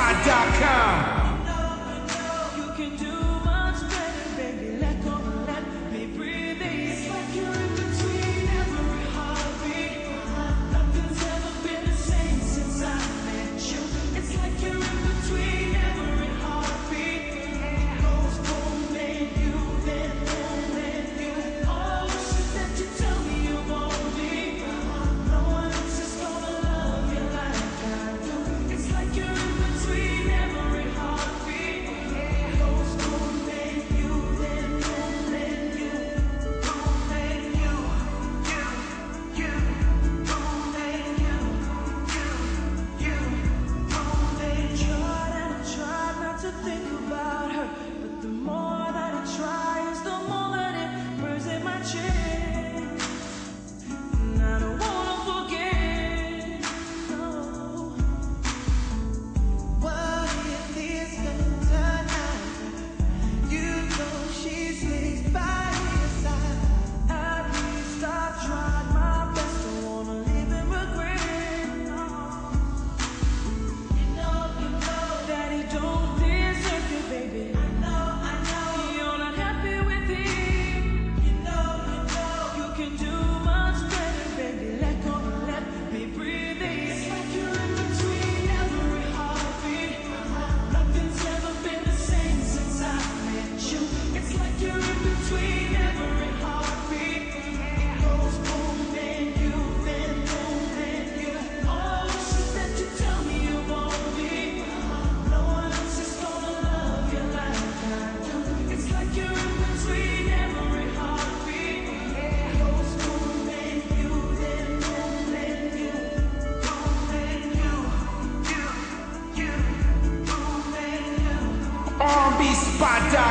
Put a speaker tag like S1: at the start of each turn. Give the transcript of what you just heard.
S1: R&Bspot.com.
S2: You can do much better, baby. Let go and let me breathe. It's like you're in between every heartbeat. Nothing's ever been the same since I met you. It's like you're in between every heartbeat. Goes boom, then you, then boom, then you. All the shit that you tell me you won't leave. No one else is gonna love you like I do. It's like you're in between every heartbeat. Goes boom, then you, then boom, then you. Boom, then you, boom, then you, boom, then you. I tried not to think about her, but the more that I try is the more that it burns in my chest. And I don't wanna forget. No. What if this doesn't turn out? You know she stays by your side. At least I tried my best. Don't wanna live in regret. No. You know that he don't deserve you, baby. I know. You're not happy with him. You know you can do much better, baby. Let go and let me breathe. It's like you're in between every heartbeat. Nothing's ever been the same since I met you. It's like you're in between every heartbeat. Goes boom, then you, then boom, then you. All the shit that you tell me you won't leave. No one else is gonna love you like I do. It's like you're in between every heartbeat. Goes boom, then you, then boom, then you. Boom, then you, boom, then you.
S1: R&Bspot.com.